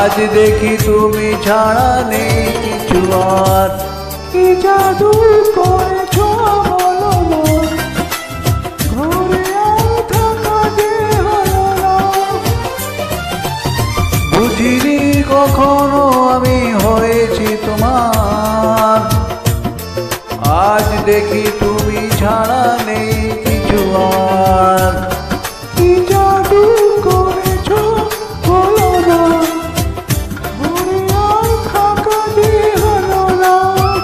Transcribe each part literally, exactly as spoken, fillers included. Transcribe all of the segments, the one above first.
আজ দেখি তুমি ছাড়া নেই কিছু আর। কি জাদু করেছো বলো না, ঘরে আর থাকা যে হলো না। বুঝিনি কখনো আমি হয়েছি তোমার, আজ দেখি তুমি ছাড়া নেই কিছু আর। কি জাদু করেছো বলো না, ঘরে আর থাকা যে হলো না।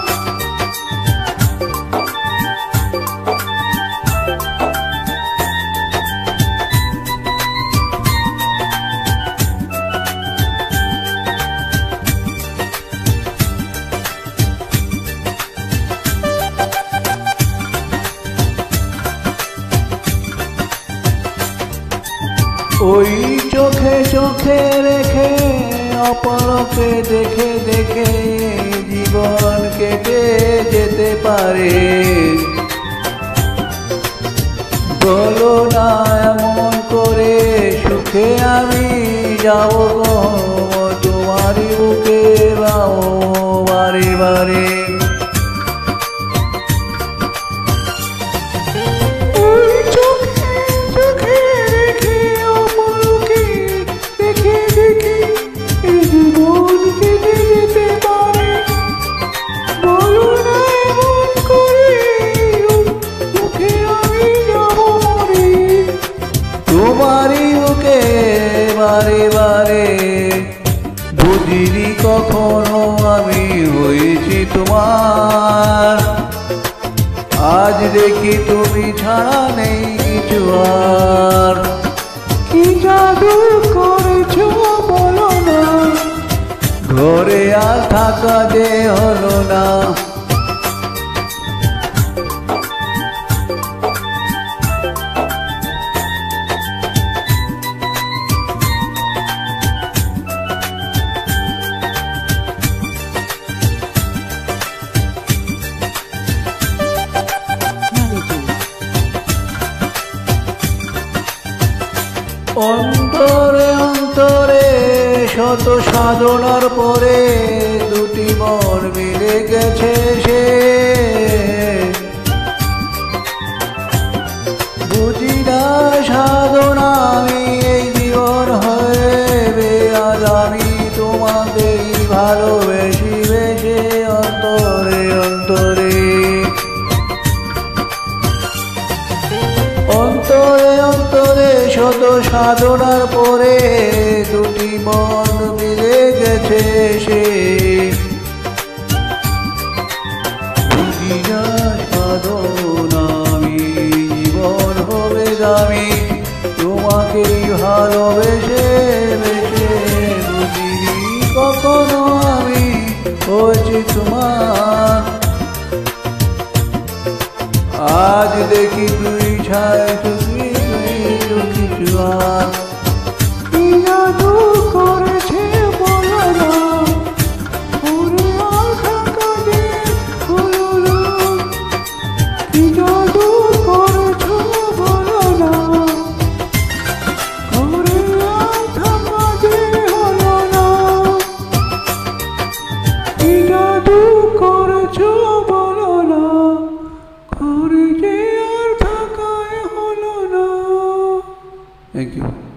ওই চোখে চোখে রেখে অপলকে দেখে দেখে জীবন কেটে যেতে পারে। বলো না এমন করে সুখে আমি যাব গো তোমারই বুকে বাও বারে বারে। তোমারই বুকে বারে বারে, বুঝিনি কখনো আমি হয়েছি তোমার, আজ দেখি তুমি ছাড়া নেই কিছু আর। কি জাদু করেছো বলো না, ঘরে আর থাকা যে হলো না। অন্তরে অন্তরে শত সাধনার পরে দুটি মন মিলে গেছে সে। বুঝি না সাধনা আমি এই জীবন হয়ে, আজ আমি তোমাকেই ভালোবেসি বেশে অন্তরে অন্তরে। অন্তরে অন্তরে শত সাধনার পরে দুটি মন মিলে গেছে সে। বুঝি না সাধনা আমি জীবন হবে দামি, তোমাকেই ভালোবেসে বেশে। বুঝিনি কখনো আমি হয়েছি তোমার, আজ দেখি তুই ছায় তুমি কিছু আর। কি জাদু করেছে বলো না, ঘরে আর থাকা যে হলো না। কি জাদু করেছো বলো না, ঘরে আর থাকা যে হলো না। কি জাদু করেছো বলো না, ঘরে যে আর থাকা হলো না। Thank you.